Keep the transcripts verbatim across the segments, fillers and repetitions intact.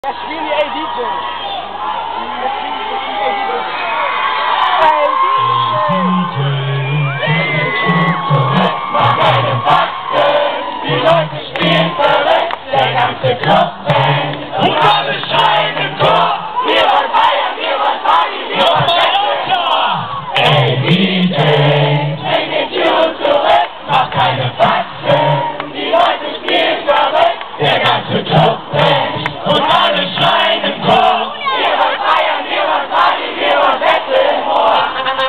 Ja, spiel die A D J. Mach eine Faxen, die Leute spielen verrückt, der ganze Club brennt und alle schreien im Chor. Wir wollen feiern, wir wollen Party, wir wollen Feste. Ey D J, bring den Tune zurück, mach keine Faxen, die Leute spielen verrückt, der ganze Club brennt und alle schreien im Chor. Wir wollen feiern, wir wollen Party, wir wollen Feste im Ohr.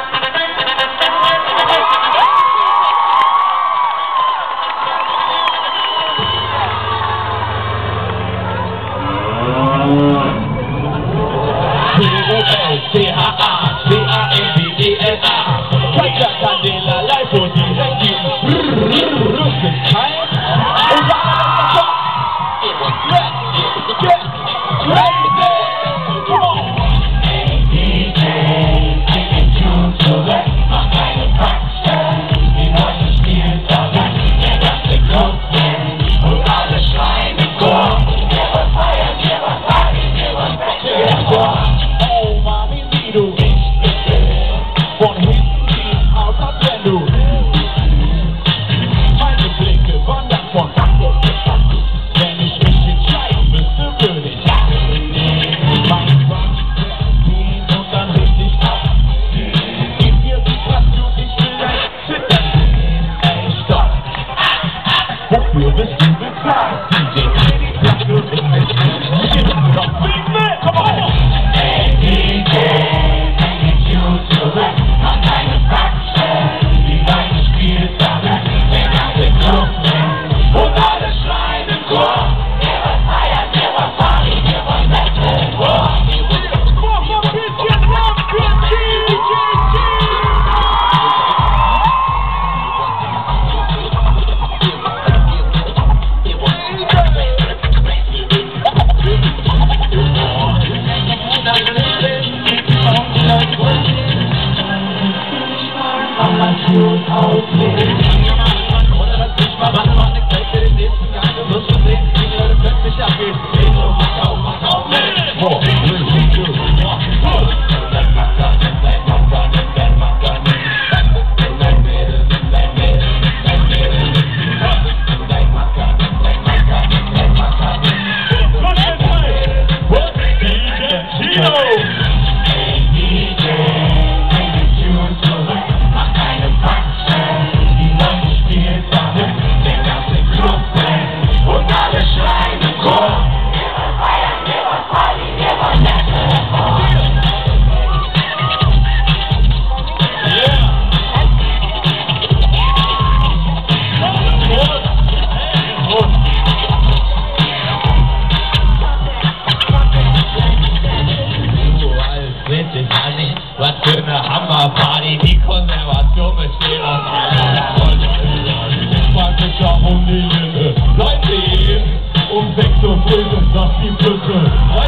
C H A, C A N D E L A Katja Candela, live und direkt in Rückenstein. Und dann it was ready, get crazy, come on. Hey D J, bring den Tune zurück, mach keine Faxen, die Leute spielen verrückt, der ganze Club brennt und alle schreien im Chor. Wir wollen feiern, wir wollen Party, wir wollen Feste im Ohr. Du von hinten ziehen aus, als wenn du meine Blicke wandern von Kante zu Kante. Wenn ich mich entscheiden müsste, würde ich meinen Run ziehen und dann richtig ab. Gib mir die Kraft, du, ich will ein Zittern sehen. Ey, stopp! Wofür bist du bezahlt? D J, dreh die Glocke und ich will Shit, komm, flieg mit, komm on! Hey D J, mach keine Faxen, die Leute spielen verrückt, der ganze Club brennt und alle schreien im Chor. Wir wollen feiern, wir wollen Party, wir wollen Feste im Ohr. Ausleben. Oder das nicht mal, warte mal, ich zeig dir den nächsten Gang, du wirst schon sehen, wie die Leute plötzlich abgehen. Dreh so, mach auf, mach auf, four, three, two, one, go! Nimm dein Macker, nimm dein Macker, nimm dein Macker, nimm dein Mädel, nimm dein Mädel, nimm dein Mädel, nimm dein Macker, nimm dein Macker, nimm dein Macker, nimm dein Mädel. What? D J Chino! Hey D J, bring den Tune zurück, mach keine Faxen, die Leute spielen verrückt, der ganze Club brennt und alle schreien im Chor. Wir wollen feiern, wir wollen Party, wir wollen Feste im Ohr. Was für eine Hammerparty, die Konservation besteht aus aller praktischer Hunde, bleib stehen, um sechs Uhr früh sagt die Flüsse.